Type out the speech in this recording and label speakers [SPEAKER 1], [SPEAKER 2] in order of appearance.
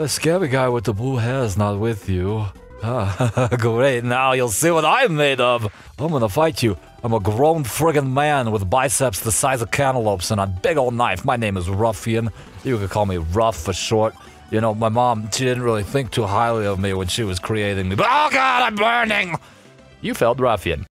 [SPEAKER 1] The scary guy with the blue hair is not with you. Great, now you'll see what I'm made of. I'm gonna fight you. I'm a grown friggin' man with biceps the size of cantaloupes and a big old knife. My name is Ruffian. You could call me Ruff for short. You know, my mom, she didn't really think too highly of me when she was creating me. But oh god, I'm burning! You felt Ruffian.